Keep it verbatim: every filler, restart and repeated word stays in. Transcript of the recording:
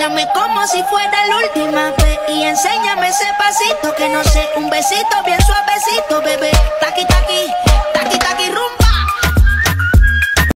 Mírame como si fuera la última vez y enséñame ese pasito que no sé, un besito bien